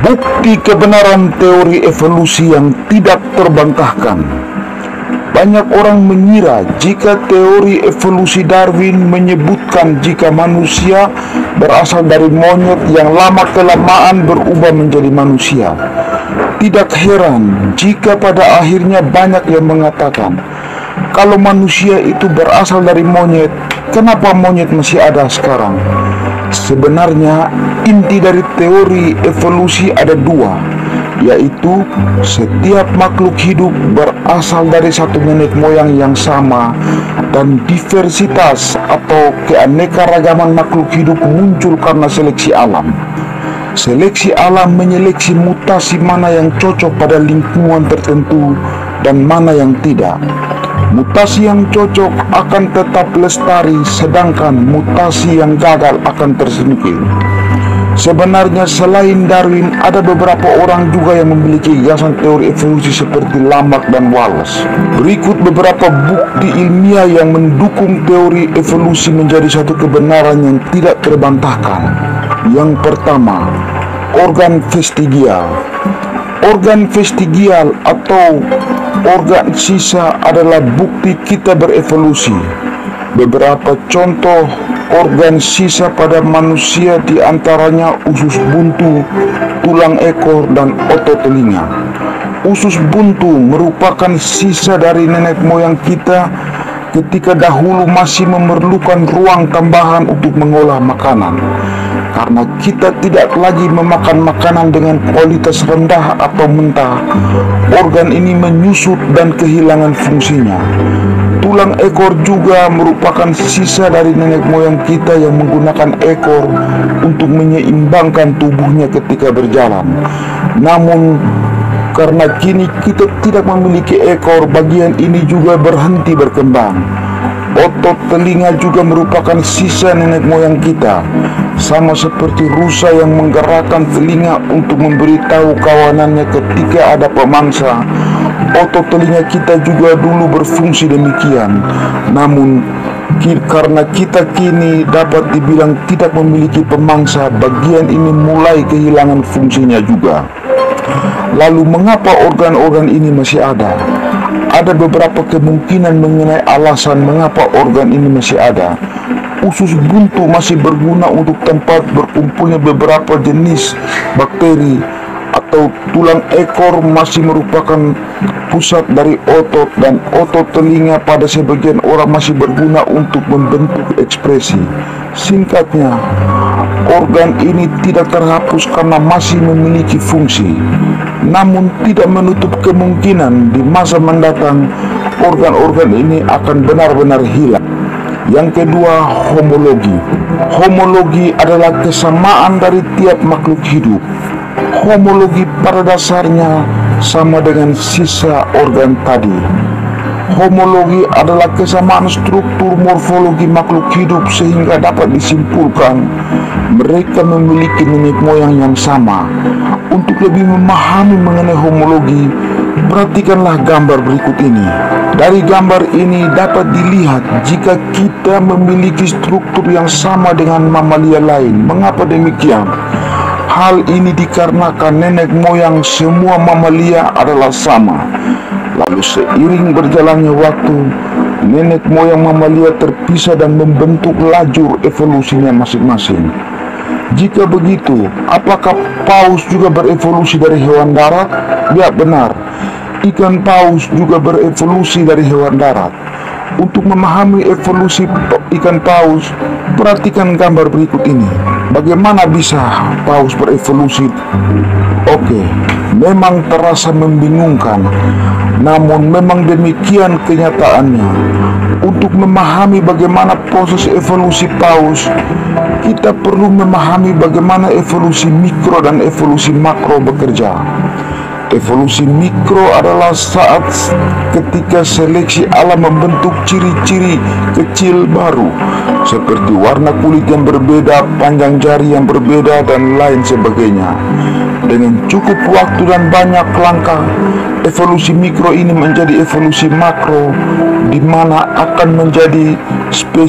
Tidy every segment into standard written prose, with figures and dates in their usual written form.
Bukti kebenaran teori evolusi yang tidak terbantahkan. Banyak orang mengira jika teori evolusi Darwin menyebutkan jika manusia berasal dari monyet yang lama-kelamaan berubah menjadi manusia. Tidak heran jika pada akhirnya banyak yang mengatakan, kalau manusia itu berasal dari monyet, kenapa monyet masih ada sekarang? Sebenarnya inti dari teori evolusi ada dua, yaitu setiap makhluk hidup berasal dari satu nenek moyang yang sama, dan diversitas atau keanekaragaman makhluk hidup muncul karena seleksi alam. Seleksi alam menyeleksi mutasi mana yang cocok pada lingkungan tertentu dan mana yang tidak. Mutasi yang cocok akan tetap lestari, sedangkan mutasi yang gagal akan tersingkir. Sebenarnya selain Darwin, ada beberapa orang juga yang memiliki gagasan teori evolusi seperti Lamarck dan Wallace. Berikut beberapa bukti ilmiah yang mendukung teori evolusi menjadi satu kebenaran yang tidak terbantahkan. Yang pertama, organ vestigial. Organ vestigial atau organ sisa adalah bukti kita berevolusi. Beberapa contoh organ sisa pada manusia diantaranya usus buntu, tulang ekor, dan otot telinga. Usus buntu merupakan sisa dari nenek moyang kita ketika dahulu masih memerlukan ruang tambahan untuk mengolah makanan. Karena kita tidak lagi memakan makanan dengan kualitas rendah atau mentah, organ ini menyusut dan kehilangan fungsinya. Tulang ekor juga merupakan sisa dari nenek moyang kita yang menggunakan ekor untuk menyeimbangkan tubuhnya ketika berjalan. Namun, karena kini kita tidak memiliki ekor, bagian ini juga berhenti berkembang. Otot telinga juga merupakan sisa nenek moyang kita, sama seperti rusa yang menggerakkan telinga untuk memberitahu kawanannya ketika ada pemangsa. Otot telinga kita juga dulu berfungsi demikian. Namun, karena kita kini dapat dibilang tidak memiliki pemangsa, bagian ini mulai kehilangan fungsinya juga. Lalu mengapa organ-organ ini masih ada? Ada beberapa kemungkinan mengenai alasan mengapa organ ini masih ada. Usus buntu masih berguna untuk tempat berkumpulnya beberapa jenis bakteri, atau tulang ekor masih merupakan pusat dari otot, dan otot telinga pada sebagian orang masih berguna untuk membentuk ekspresi. Singkatnya, organ ini tidak terhapus karena masih memiliki fungsi. Namun tidak menutup kemungkinan di masa mendatang organ-organ ini akan benar-benar hilang. Yang kedua, homologi. Homologi adalah kesamaan dari tiap makhluk hidup. Homologi pada dasarnya sama dengan sisa organ tadi. Homologi adalah kesamaan struktur morfologi makhluk hidup sehingga dapat disimpulkan mereka memiliki nenek moyang yang sama. Untuk lebih memahami mengenai homologi, perhatikanlah gambar berikut ini. Dari gambar ini dapat dilihat jika kita memiliki struktur yang sama dengan mamalia lain. Mengapa demikian? Hal ini dikarenakan nenek moyang semua mamalia adalah sama. Lalu seiring berjalannya waktu, nenek moyang mamalia terpisah dan membentuk lajur evolusinya masing-masing. Jika begitu, apakah paus juga berevolusi dari hewan darat? Ya, benar. Ikan paus juga berevolusi dari hewan darat. Untuk memahami evolusi ikan paus, perhatikan gambar berikut ini. Bagaimana bisa paus berevolusi? Oke, memang terasa membingungkan, namun memang demikian kenyataannya. Untuk memahami bagaimana proses evolusi paus, kita perlu memahami bagaimana evolusi mikro dan evolusi makro bekerja. Evolusi mikro adalah saat ketika seleksi alam membentuk ciri-ciri kecil baru, seperti warna kulit yang berbeda, panjang jari yang berbeda, dan lain sebagainya. Dengan cukup waktu dan banyak langkah, evolusi mikro ini menjadi evolusi makro, di mana akan menjadi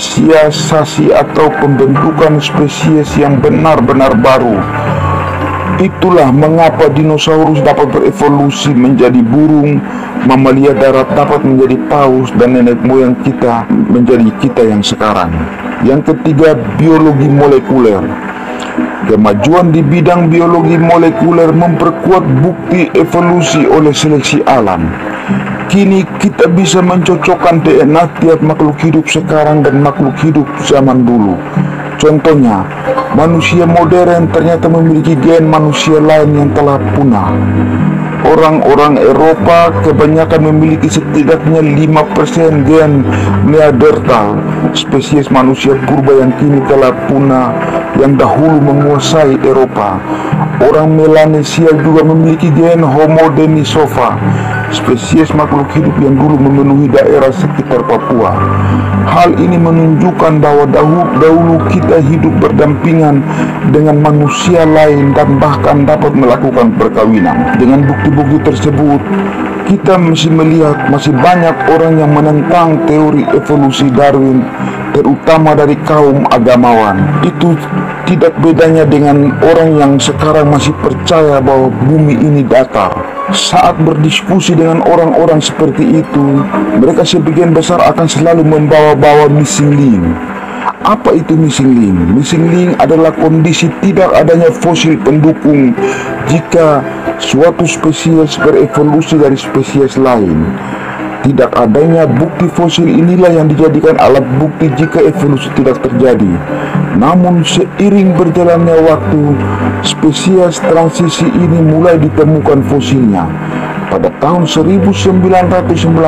spesialisasi atau pembentukan spesies yang benar-benar baru. Itulah mengapa dinosaurus dapat berevolusi menjadi burung, mamalia darat dapat menjadi paus, dan nenek moyang kita menjadi kita yang sekarang. Yang ketiga, biologi molekuler. Kemajuan di bidang biologi molekuler memperkuat bukti evolusi oleh seleksi alam. Kini kita bisa mencocokkan DNA tiap makhluk hidup sekarang dan makhluk hidup zaman dulu. Contohnya, manusia modern ternyata memiliki gen manusia lain yang telah punah. Orang-orang Eropa kebanyakan memiliki setidaknya 5% gen Neanderthal, spesies manusia purba yang kini telah punah yang dahulu menguasai Eropa. Orang Melanesia juga memiliki gen Homo denisova, spesies makhluk hidup yang dulu memenuhi daerah sekitar Papua. Hal ini menunjukkan bahwa dahulu kita hidup berdampingan dengan manusia lain dan bahkan dapat melakukan perkawinan. Dengan bukti-bukti tersebut, kita masih melihat masih banyak orang yang menentang teori evolusi Darwin, terutama dari kaum agamawan. Itu tidak bedanya dengan orang yang sekarang masih percaya bahwa bumi ini datar. Saat berdiskusi dengan orang-orang seperti itu, mereka sebagian besar akan selalu membawa-bawa missing link. Apa itu missing link? Missing link adalah kondisi tidak adanya fosil pendukung jika suatu spesies berevolusi dari spesies lain. Tidak adanya bukti fosil inilah yang dijadikan alat bukti jika evolusi tidak terjadi. Namun seiring berjalannya waktu, spesies transisi ini mulai ditemukan fosilnya. Pada tahun 1994,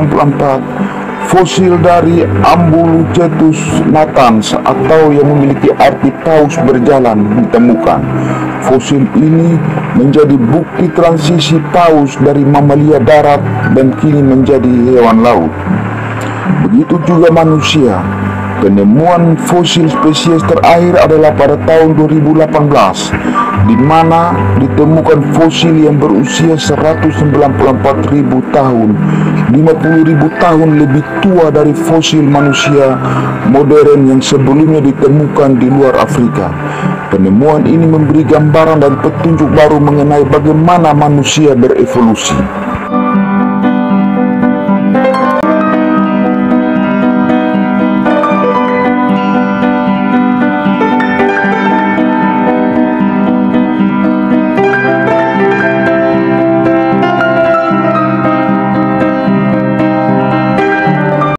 fosil dari Ambulocetus natans atau yang memiliki arti paus berjalan ditemukan. Fosil ini menjadi bukti transisi paus dari mamalia darat dan kini menjadi hewan laut. Begitu juga manusia. Penemuan fosil spesies terakhir adalah pada tahun 2018, di mana ditemukan fosil yang berusia 194.000 tahun, 50.000 tahun lebih tua dari fosil manusia modern yang sebelumnya ditemukan di luar Afrika. Penemuan ini memberi gambaran dan petunjuk baru mengenai bagaimana manusia berevolusi.